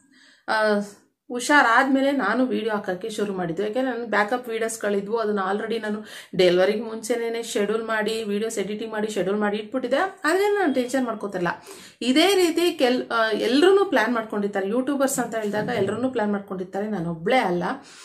ಹುಷಾರಾದ್ಮೇಲೆ ನಾನು ವಿಡಿಯೋ ಹಾಕೋಕ್ಕೆ ಶುರು ಮಾಡಿದ್ದು. ಯಾಕೆಂದ್ರೆ ನನ್ನ ಬ್ಯಾಕಪ್ ವಿಡಿಯೋಸ್ಗಳಿದ್ವು, ಅದನ್ನ ಆಲ್ರೆಡಿ ನಾನು ಡೆಲಿವರಿಗೆ ಮುಂಚೆನೇ ಶೆಡ್ಯೂಲ್ ಮಾಡಿ, ವಿಡಿಯೋಸ್ ಎಡಿಟಿಂಗ್ ಮಾಡಿ ಶೆಡ್ಯೂಲ್ ಮಾಡಿ ಇಟ್ಬಿಟ್ಟಿದ್ದೆ. ಆದರೆ ನಾನು ಟೆನ್ಷನ್ ಮಾಡ್ಕೋತಿಲ್ಲ. ಇದೇ ರೀತಿ ಎಲ್ಲರೂ ಪ್ಲಾನ್ ಮಾಡ್ಕೊಂಡಿರ್ತಾರೆ. ಯೂಟ್ಯೂಬರ್ಸ್ ಅಂತ ಹೇಳಿದಾಗ ಎಲ್ಲರೂ ಪ್ಲಾನ್ ಮಾಡ್ಕೊಂಡಿರ್ತಾರೆ, ನಾನು ಒಬ್ಳೇ ಅಲ್ಲ.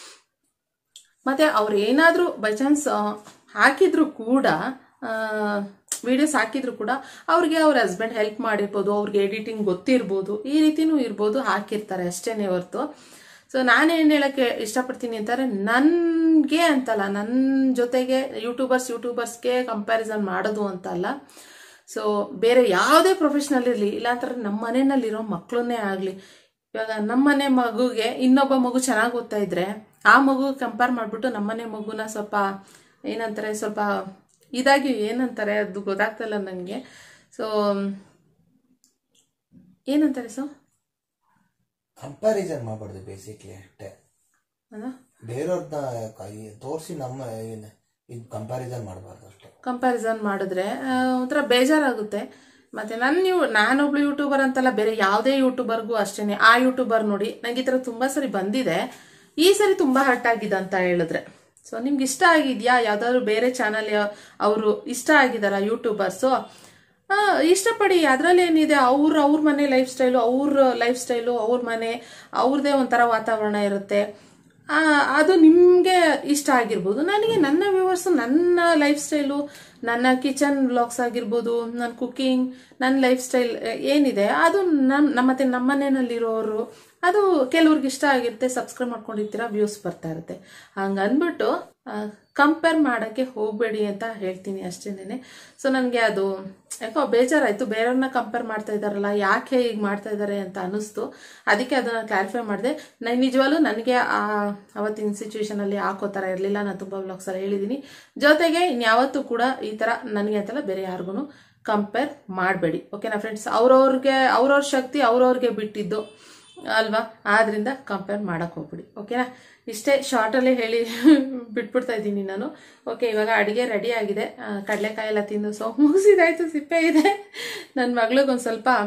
ಮತ್ತೆ ಅವ್ರು ಏನಾದರೂ ಬೈ ಚಾನ್ಸ್ ಹಾಕಿದ್ರು ಕೂಡ, ವಿಡಿಯೋಸ್ ಹಾಕಿದ್ರು ಕೂಡ ಅವ್ರಿಗೆ ಅವ್ರ ಹಸ್ಬೆಂಡ್ ಹೆಲ್ಪ್ ಮಾಡಿರ್ಬೋದು, ಅವ್ರಿಗೆ ಎಡಿಟಿಂಗ್ ಗೊತ್ತಿರ್ಬೋದು, ಈ ರೀತಿನೂ ಇರ್ಬೋದು, ಹಾಕಿರ್ತಾರೆ ಅಷ್ಟೇನೆ ಹೊರ್ತು. ಸೊ ನಾನೇನು ಹೇಳಕ್ಕೆ ಇಷ್ಟಪಡ್ತೀನಿ ಅಂತಾರೆ, ನನಗೆ ಅಂತಲ್ಲ, ನನ್ನ ಜೊತೆಗೆ ಯೂಟ್ಯೂಬರ್ಸ್ಗೆ ಕಂಪ್ಯಾರಿಸನ್ ಮಾಡೋದು ಅಂತಲ್ಲ. ಸೊ ಬೇರೆ ಯಾವುದೇ ಪ್ರೊಫೆಷನಲ್ ಇರಲಿ, ಇಲ್ಲಾಂತಾರೆ ನಮ್ಮ ಮನೆಯಲ್ಲಿರೋ ಮಕ್ಕಳನ್ನೇ ಆಗಲಿ, ಇವಾಗ ನಮ್ಮನೆ ಮಗುಗೆ ಇನ್ನೊಬ್ಬ ಮಗು ಚೆನ್ನಾಗಿ ಓದ್ತಾ ಇದ್ರೆ ಆ ಮಗು ಕಂಪೇರ್ ಮಾಡಿಬಿಟ್ಟು ನಮ್ಮನೆ ಮಗುನ ಸ್ವಲ್ಪ ಏನಂತಾರೆ, ಸ್ವಲ್ಪ ಇದಾಗಿ ಏನಂತಾರೆ ಅದು ಗೊತ್ತಾಗ್ತಲ್ಲ ನನಗೆ. ಸೊ ಏನಂತಾರೆ, ಸೊ ಕಂಪ್ಯಾರಿಸನ್ ಮಾಡಬಾರ್ದು ಬೇಸಿಕ್ಲಿ ಅಷ್ಟೇ. ಬೇರೆಯವ್ರನ್ನ ತೋರಿಸಿ ನಮ್ಮ ಕಂಪ್ಯಾರಿಸನ್ ಮಾಡಬಾರ್ದು ಅಷ್ಟೇ. ಕಂಪ್ಯಾರಿಸನ್ ಮಾಡಿದ್ರೆ ಒಂಥರ ಬೇಜಾರಾಗುತ್ತೆ. ಮತ್ತೆ ನಾನೊಬ್ಳು ಯೂಟ್ಯೂಬರ್ ಅಂತಲ್ಲ, ಬೇರೆ ಯಾವುದೇ ಯೂಟ್ಯೂಬರ್ಗೂ ಅಷ್ಟೇನೆ. ಆ ಯೂಟ್ಯೂಬರ್ ನೋಡಿ ನಂಗೆ ಈ ಥರ ತುಂಬ ಸರಿ ಬಂದಿದೆ, ಈ ಸರಿ ತುಂಬ ಹರ್ಟ್ ಆಗಿದೆ ಅಂತ ಹೇಳಿದ್ರೆ, ಸೊ ನಿಮ್ಗೆ ಇಷ್ಟ ಆಗಿದ್ಯಾ? ಯಾವ್ದಾದ್ರು ಬೇರೆ ಚಾನಲ್ ಅವರು ಇಷ್ಟ ಆಗಿದಾರ ಯೂಟ್ಯೂಬರ್ಸು, ಇಷ್ಟಪಡಿ. ಅದರಲ್ಲಿ ಏನಿದೆ, ಅವ್ರ ಮನೆ ಲೈಫ್ ಸ್ಟೈಲು, ಅವ್ರ ಮನೆ ಅವ್ರದೇ ಒಂಥರ ವಾತಾವರಣ ಇರುತ್ತೆ. ಅದು ನಿಮಗೆ ಇಷ್ಟ ಆಗಿರ್ಬೋದು. ನನಗೆ ನನ್ನ ವ್ಯೂವರ್ಸ್, ನನ್ನ ಲೈಫ್ ಸ್ಟೈಲು, ನನ್ನ ಕಿಚನ್ ವ್ಲಾಗ್ಸ್ ಆಗಿರ್ಬೋದು, ನನ್ನ ಕುಕಿಂಗ್, ನನ್ನ ಲೈಫ್ ಸ್ಟೈಲ್ ಏನಿದೆ ಅದು ಮತ್ತೆ ನಮ್ಮ ಮನೆಯಲ್ಲಿರೋರು, ಅದು ಕೆಲವ್ರಿಗೆ ಇಷ್ಟ ಆಗಿರುತ್ತೆ, ಸಬ್ಸ್ಕ್ರೈಬ್ ಮಾಡ್ಕೊಂಡಿರ್ತೀರ, ವ್ಯೂಸ್ ಬರ್ತಾ ಇರುತ್ತೆ. ಹಂಗೆ ಅಂದ್ಬಿಟ್ಟು ಕಂಪೇರ್ ಮಾಡೋಕ್ಕೆ ಹೋಗಬೇಡಿ ಅಂತ ಹೇಳ್ತೀನಿ ಅಷ್ಟೇನೆ. ಸೊ ನನಗೆ ಅದು ಯಾಕೋ ಬೇಜಾರಾಯಿತು, ಬೇರೆಯವ್ರನ್ನ ಕಂಪೇರ್ ಮಾಡ್ತಾ ಇದ್ದಾರಲ್ಲ, ಯಾಕೆ ಹೀಗೆ ಮಾಡ್ತಾ ಇದ್ದಾರೆ ಅಂತ ಅನ್ನಿಸ್ತು. ಅದಕ್ಕೆ ಅದನ್ನು ಕ್ಲಾರಿಫೈ ಮಾಡಿದೆ. ನಿಜವಾಗ್ಲೂ ನನಗೆ ಅವತ್ತಿನ ಸಿಚುವೇಶನಲ್ಲಿ ಹಾಕೋ ಥರ ಇರಲಿಲ್ಲ. ನಾನು ತುಂಬ ವ್ಲಾಗ್ಸಲ್ಲಿ ಹೇಳಿದ್ದೀನಿ. ಜೊತೆಗೆ ಇನ್ಯಾವತ್ತೂ ಕೂಡ ಈ ಥರ ನನಗೆ ಅಂತಲ್ಲ, ಬೇರೆ ಯಾರಿಗೂ ಕಂಪೇರ್ ಮಾಡಬೇಡಿ. ಓಕೆನಾ ಫ್ರೆಂಡ್ಸ್? ಅವ್ರವ್ರ ಶಕ್ತಿ ಅವ್ರವ್ರಿಗೆ ಬಿಟ್ಟಿದ್ದು ಅಲ್ವಾ, ಆದ್ರಿಂದ ಕಂಪೇರ್ ಮಾಡಕ್ಕೆ ಹೋಗ್ಬಿಡಿ. ಓಕೆನಾ? ಇಷ್ಟೇ ಶಾರ್ಟಲ್ಲೇ ಹೇಳಿ ಬಿಟ್ಬಿಡ್ತಾ ಇದ್ದೀನಿ ನಾನು. ಓಕೆ, ಇವಾಗ ಅಡುಗೆ ರೆಡಿ ಆಗಿದೆ. ಕಡಲೆಕಾಯಿ ಎಲ್ಲ ತಿಂದು ಮುಗಿಸಿದಾಯ್ತು, ಸಿಪ್ಪೆ ಇದೆ. ನನ್ನ ಮಗಳಿಗೊಂದು ಸ್ವಲ್ಪ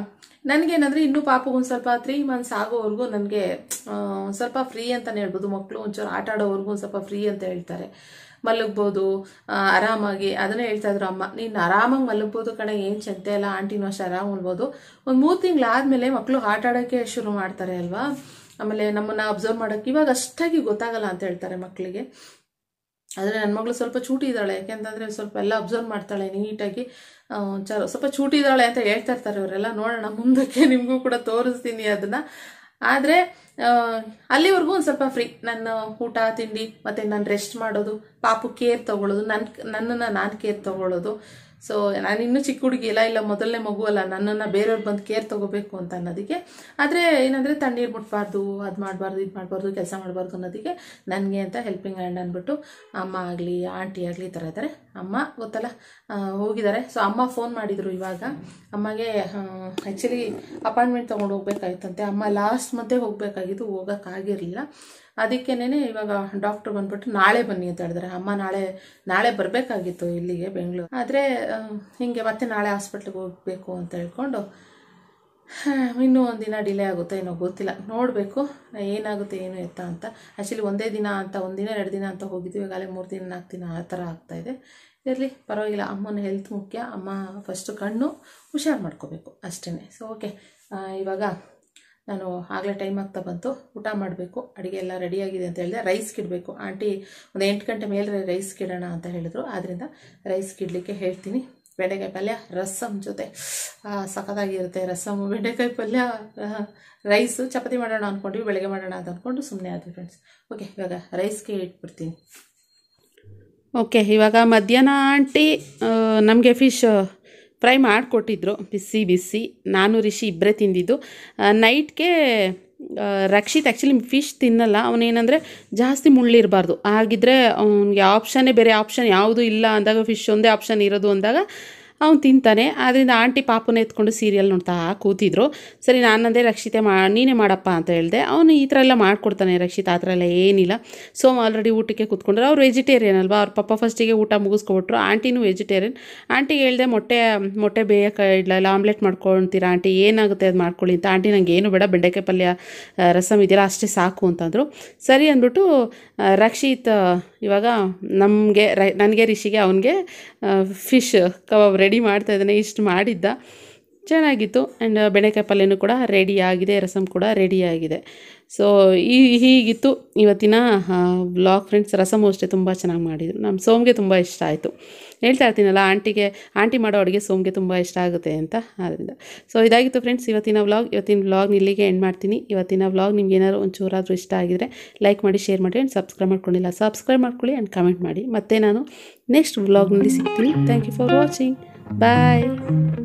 ನನಗೇನಂದರೆ ಇನ್ನೂ ಪಾಪು ಒಂದು ಸ್ವಲ್ಪ 3 months ಆಗೋವರೆಗೂ ನನಗೆ ಒಂದು ಸ್ವಲ್ಪ ಫ್ರೀ ಅಂತಲೇ ಹೇಳ್ಬೋದು. ಮಕ್ಕಳು ಒಂಚೂರು ಆಟ ಆಡೋವರೆಗೂ ಒಂದು ಸ್ವಲ್ಪ ಫ್ರೀ ಅಂತ ಹೇಳ್ತಾರೆ. ಮಲಗ್ಬೋದು ಆರಾಮಾಗಿ, ಅದನ್ನೇ ಹೇಳ್ತಾ ಇದ್ರು ಅಮ್ಮ, ನೀನು ಆರಾಮಾಗಿ ಮಲಗ್ಬೋದು ಕಣೆ, ಏನು ಚಿಂತೆ ಇಲ್ಲ, ಆಂಟಿನೂ ಅಷ್ಟು ಆರಾಮ್ ಮಲ್ಬೋದು. ಒಂದು 3 ತಿಂಗಳಾದ್ಮೇಲೆ ಮಕ್ಕಳು ಆಟ ಆಡೋಕ್ಕೆ ಶುರು ಮಾಡ್ತಾರೆ ಅಲ್ವಾ, ಆಮೇಲೆ ನಮ್ಮನ್ನು ಅಬ್ಸರ್ವ್ ಮಾಡೋಕ್ಕೆ ಇವಾಗ ಅಷ್ಟಾಗಿ ಗೊತ್ತಾಗಲ್ಲ ಅಂತ ಹೇಳ್ತಾರೆ ಮಕ್ಕಳಿಗೆ. ಆದರೆ ನನ್ನ ಮಗಳು ಸ್ವಲ್ಪ ಚೂಟಿ ಇದ್ದಾಳೆ, ಯಾಕೆಂತಂದರೆ ಸ್ವಲ್ಪ ಎಲ್ಲ ಅಬ್ಸರ್ವ್ ಮಾಡ್ತಾಳೆ ನೀಟಾಗಿ, ಸ್ವಲ್ಪ ಚೂಟಿ ಇದ್ದಾಳೆ ಅಂತ ಹೇಳ್ತಾ ಇರ್ತಾರೆ ಇವರೆಲ್ಲ. ನೋಡೋಣ ಮುಂದಕ್ಕೆ ನಿಮಗೂ ಕೂಡ ತೋರಿಸ್ತೀನಿ ಅದನ್ನು. ಆದರೆ ಅಲ್ಲಿವರೆಗೂ ಒಂದು ಸ್ವಲ್ಪ ಫ್ರೀ, ನನ್ನ ಊಟ ತಿಂಡಿ ಮತ್ತು ನಾನು ರೆಸ್ಟ್ ಮಾಡೋದು, ಪಾಪು ಕೇರ್ ತೊಗೊಳ್ಳೋದು, ನನ್ನನ್ನು ನಾನು ಕೇರ್ ತೊಗೊಳ್ಳೋದು. ಸೊ ನಾನು ಇನ್ನೂ ಚಿಕ್ಕ ಹುಡುಗಿ ಇಲ್ಲ ಮೊದಲನೇ ಮಗು ಅಲ್ಲ, ನನ್ನನ್ನು ಬೇರೆಯವ್ರು ಬಂದು ಕೇರ್ ತೊಗೋಬೇಕು ಅಂತ ಅನ್ನೋದಕ್ಕೆ. ಆದರೆ ಏನಂದರೆ ತಣ್ಣೀರು ಮುಟ್ಬಾರ್ದು, ಅದು ಮಾಡಬಾರ್ದು, ಇದು ಮಾಡಬಾರ್ದು, ಕೆಲಸ ಮಾಡಬಾರ್ದು ಅನ್ನೋದಕ್ಕೆ ನನಗೆ ಅಂತ ಹೆಲ್ಪಿಂಗ್ ಹ್ಯಾಂಡ್ ಅಂದ್ಬಿಟ್ಟು ಅಮ್ಮ ಆಗಲಿ ಆಂಟಿ ಆಗಲಿ ಈ ಥರ ಇದ್ದಾರೆ. ಅಮ್ಮ ಗೊತ್ತಲ್ಲ ಹೋಗಿದ್ದಾರೆ. ಸೊ ಅಮ್ಮ ಫೋನ್ ಮಾಡಿದರು ಇವಾಗ. ಅಮ್ಮಗೆ ಆ್ಯಕ್ಚುಲಿ ಅಪಾಯಿಂಟ್ಮೆಂಟ್ ತೊಗೊಂಡು ಹೋಗ್ಬೇಕಾಗಿತ್ತಂತೆ. ಅಮ್ಮ ಲಾಸ್ಟ್ ಮಂತೇ ಹೋಗಬೇಕಾಗಿತ್ತು, ಹೋಗೋಕ್ಕಾಗಿರಲಿಲ್ಲ. ಅದಕ್ಕೇನೆ ಇವಾಗ ಡಾಕ್ಟ್ರು ಬಂದ್ಬಿಟ್ಟು ನಾಳೆ ಬನ್ನಿ ಅಂತ ಹೇಳಿದ್ರೆ. ಅಮ್ಮ ನಾಳೆ ಬರಬೇಕಾಗಿತ್ತು ಇಲ್ಲಿಗೆ ಬೆಂಗಳೂರು, ಆದರೆ ಹೀಗೆ ಮತ್ತೆ ನಾಳೆ ಹಾಸ್ಪಿಟ್ಲಿಗೆ ಹೋಗಬೇಕು ಅಂತ ಹೇಳ್ಕೊಂಡು ಇನ್ನೂ ಒಂದು ದಿನ ಡಿಲೇ ಆಗುತ್ತೆ ಏನೋ ಗೊತ್ತಿಲ್ಲ, ನೋಡಬೇಕು ಏನಾಗುತ್ತೆ ಏನು ಎತ್ತ ಅಂತ. ಆ್ಯಕ್ಚುಲಿ ಒಂದೇ ದಿನ ಅಂತ, 1 ದಿನ 2 ದಿನ ಅಂತ ಹೋಗಿದ್ವಿ, ಇವಾಗಲೇ 3 ದಿನ 4 ದಿನ ಆ ಥರ ಆಗ್ತಾಯಿದೆ. ಇರಲಿ ಪರವಾಗಿಲ್ಲ, ಅಮ್ಮನ ಹೆಲ್ತ್ ಮುಖ್ಯ. ಅಮ್ಮ ಫಸ್ಟು ಕಣ್ಣು ಹುಷಾರು ಮಾಡ್ಕೋಬೇಕು ಅಷ್ಟೇ. ಸೊ ಓಕೆ, ಇವಾಗ ನಾನು ಆಗಲೇ ಟೈಮ್ ಆಗ್ತಾ ಬಂತು, ಊಟ ಮಾಡಬೇಕು. ಅಡುಗೆ ಎಲ್ಲ ರೆಡಿಯಾಗಿದೆ ಅಂತ ಹೇಳಿದೆ. ರೈಸ್ಗೆ ಇಡಬೇಕು. ಆಂಟಿ ಒಂದು 8 ಗಂಟೆ ಮೇಲೆ ರೈಸ್ಗೆ ಇಡೋಣ ಅಂತ ಹೇಳಿದ್ರು, ಆದ್ದರಿಂದ ರೈಸ್ಗೆ ಇಡಲಿಕ್ಕೆ ಹೇಳ್ತೀನಿ. ಬೆಂಡೆಕಾಯಿ ಪಲ್ಯ ರಸಮ್ ಜೊತೆ ಸಖತ್ತಾಗಿರುತ್ತೆ. ರಸಮ್ ಬೆಂಡೆಕಾಯಿ ಪಲ್ಯ ರೈಸು. ಚಪಾತಿ ಮಾಡೋಣ ಅಂದ್ಕೊಂಡ್ವಿ, ಬೆಳಗ್ಗೆ ಮಾಡೋಣ ಅಂತ ಅಂದ್ಕೊಂಡು ಸುಮ್ಮನೆ ಆದ್ವಿ ಫ್ರೆಂಡ್ಸ್. ಓಕೆ, ಇವಾಗ ರೈಸ್ಗೆ ಇಟ್ಬಿಡ್ತೀನಿ. ಓಕೆ, ಇವಾಗ ಮಧ್ಯಾಹ್ನ ಆಂಟಿ ನಮಗೆ ಫಿಶ್ ಫ್ರೈ ಮಾಡಿಕೊಟ್ಟಿದ್ರು, ಬಿಸಿ. ನಾನು ರಿಷಿ ಇಬ್ಬರೇ ತಿಂದಿದ್ದು. ನೈಟ್ಗೆ ರಕ್ಷಿತ್ ಆ್ಯಕ್ಚುಲಿ ಫಿಶ್ ತಿನ್ನಲ್ಲ, ಅವನೇನಂದರೆ ಜಾಸ್ತಿ ಮುಳ್ಳಿರಬಾರ್ದು. ಹಾಗಿದ್ರೆ ಅವ್ನಿಗೆ ಬೇರೆ ಆಪ್ಷನ್ ಯಾವುದೂ ಇಲ್ಲ ಅಂದಾಗ, ಫಿಶ್ ಒಂದೇ ಆಪ್ಷನ್ ಇರೋದು ಅಂದಾಗ ಅವ್ನು ತಿಂತಾನೆ. ಆದ್ದರಿಂದ ಆಂಟಿ ಪಾಪನ ಎತ್ಕೊಂಡು ಸೀರಿಯಲ್ ನೋಡ್ತಾ ಕೂತಿದ್ರು. ಸರಿ ನಾನಂದೇ ರಕ್ಷಿತೆ ನೀನೇ ಮಾಡಪ್ಪ ಅಂತ ಹೇಳಿದೆ. ಅವನು ಈ ಥರ ಎಲ್ಲ ಮಾಡ್ಕೊಡ್ತಾನೆ ರಕ್ಷಿತ್, ಆ ಥರ ಎಲ್ಲ ಏನಿಲ್ಲ. ಸೊ ಆಲ್ರೆಡಿ ಊಟಕ್ಕೆ ಕೂತ್ಕೊಂಡ್ರೆ, ಅವ್ರು ವೆಜಿಟೇರಿಯನ್ ಅಲ್ವಾ, ಅವ್ರ ಪಪ್ಪ ಫಸ್ಟಿಗೆ ಊಟ ಮುಗಿಸ್ಕೊಬಿಟ್ರು. ಆಂಟಿನೂ ವೆಜಿಟೇರಿಯನ್. ಆಂಟಿಗೆ ಹೇಳಿದೆ ಮೊಟ್ಟೆ ಬೇಯಕ್ಕೆ ಇಡಲ್ಲ, ಆಮ್ಲೆಟ್ ಮಾಡ್ಕೊಳ್ತೀರಾ ಆಂಟಿ, ಏನಾಗುತ್ತೆ ಅದು ಮಾಡ್ಕೊಳ್ಳಿ ಅಂತ. ಆಂಟಿ ನಂಗೆ ಏನು ಬೇಡ, ಬೆಂಡೆಕಾಯಿ ಪಲ್ಯ ರಸಮ್ ಇದೆಯಲ್ಲ ಅಷ್ಟೇ ಸಾಕು ಅಂತಂದರು. ಸರಿ ಅಂದ್ಬಿಟ್ಟು ರಕ್ಷಿತ್ ಇವಾಗ ನನಗೆ ರಿಷಿಗೆ ಅವನಿಗೆ ಫಿಶ್ ಕಬಾಬ್ ರೆಡಿ ಮಾಡ್ತಾಯಿದ್ದಾನೆ. ಇಷ್ಟು ಮಾಡಿದ್ದ, ಚೆನ್ನಾಗಿತ್ತು. ಆ್ಯಂಡ್ ಬೆಂಡೆಕಾಯಿ ಪಲ್ಯನೂ ಕೂಡ ರೆಡಿ ಆಗಿದೆ, ರಸಮ್ ಕೂಡ ರೆಡಿ ಆಗಿದೆ. ಸೊ ಹೀಗಿತ್ತು ಇವತ್ತಿನ ವ್ಲಾಗ್ ಫ್ರೆಂಡ್ಸ್. ರಸಮು ಅಷ್ಟೇ ತುಂಬ ಚೆನ್ನಾಗಿ ಮಾಡಿದರು. ನಮ್ಮ ಸೋಮ್ಗೆ ತುಂಬ ಇಷ್ಟ ಆಯಿತು. ಹೇಳ್ತಾ ಇರ್ತೀನಲ್ಲ, ಆಂಟಿ ಮಾಡೋ ಅಡುಗೆ ಸೋಮ್ಗೆ ತುಂಬ ಇಷ್ಟ ಆಗುತ್ತೆ ಅಂತ. ಆದ್ದರಿಂದ ಸೊ ಇದಾಗಿತ್ತು ಫ್ರೆಂಡ್ಸ್ ಇವತ್ತಿನ ವ್ಲಾಗ್ ಇಲ್ಲಿಗೆ ಎಂಡ್ ಮಾಡ್ತೀನಿ. ಇವತ್ತಿನ ವ್ಲಾಗ್ ನಿಮ್ಗೆ ಏನಾದ್ರು ಒಂಚೂರಾದರೂ ಇಷ್ಟ ಆಗಿದರೆ ಲೈಕ್ ಮಾಡಿ, ಶೇರ್ ಮಾಡಿ. ಆ್ಯಂಡ್ ಸಬ್ಸ್ಕ್ರೈಬ್ ಮಾಡ್ಕೊಂಡಿಲ್ಲ ಸಬ್ಸ್ಕ್ರೈಬ್ ಮಾಡ್ಕೊಳ್ಳಿ ಆ್ಯಂಡ್ ಕಮೆಂಟ್ ಮಾಡಿ. ಮತ್ತೆ ನಾನು ನೆಕ್ಸ್ಟ್ ವ್ಲಾಗ್ನಲ್ಲಿ ಸಿಗ್ತೀನಿ. Thank you for watching. Bye.